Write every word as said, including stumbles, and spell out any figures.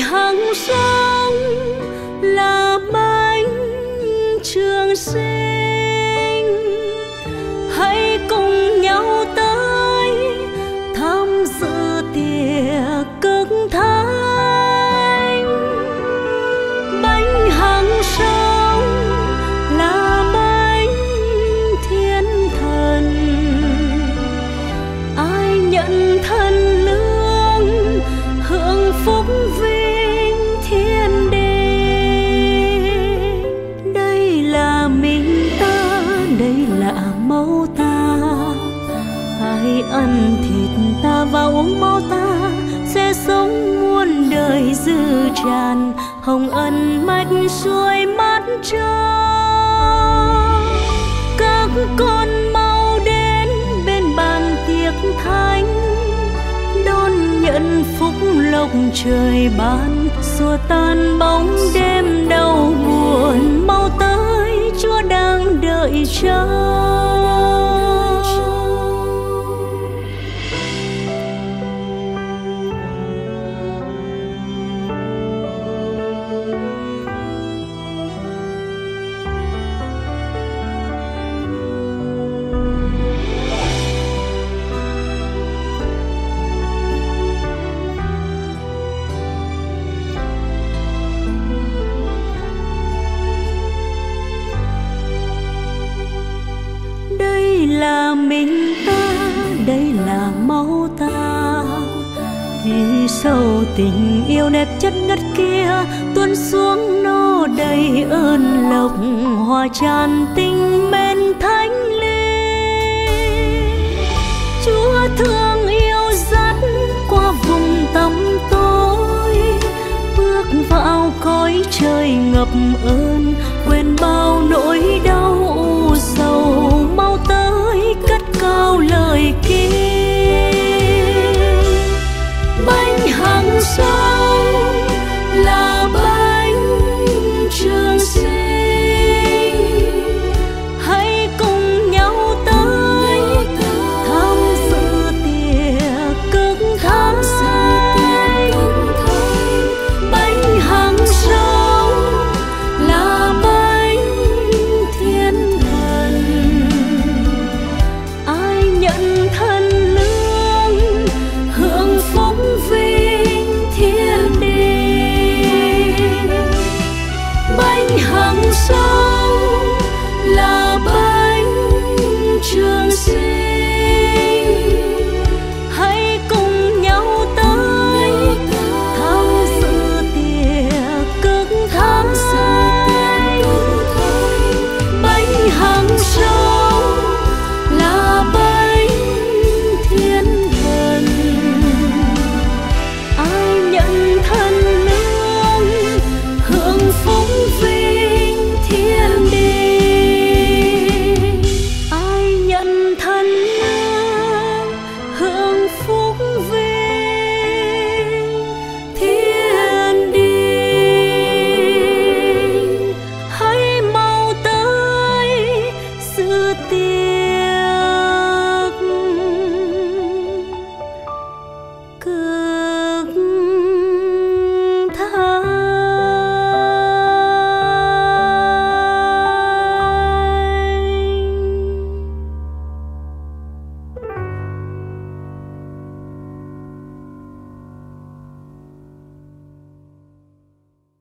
hàng sống là bánh trường sinh. Hãy cùng nhau tới tham dự tiệc cực thánh. Bánh hàng sống là bánh thiên thần. Ai nhận thân lương hưởng phúc vinh thiên đế. Đây là mình ta, đây là máu ta. Ai ăn thịt ta và uống máu ta sẽ sống muôn đời dư tràn. Hồng ân mạch xuôi mắt cho các con mau đến bên bàn tiệc thánh, đón nhận phúc lộc trời ban, xua tan bóng đêm đau buồn. Mau tới Chúa đang đợi chờ. Là mình ta, đây là máu ta. Vì sâu tình yêu đẹp chất ngất kia tuôn xuống nô đầy ơn lộc, hòa tràn tình mến thánh linh. Chúa thương yêu dắt qua vùng tăm tối, bước vào cõi trời ngập ơn, quên bao nỗi đau u sầu. Mau tới cất cao lời kia. Bánh hàng sống là bánh trường sinh. Hãy cùng nhau tới tham dự tiệc cực thánh. Bánh hàng sống là bánh thiên thần. Ai nhận thân lương hưởng phúc vinh thiên đế. Bánh hàng sống là bánh trường sinh.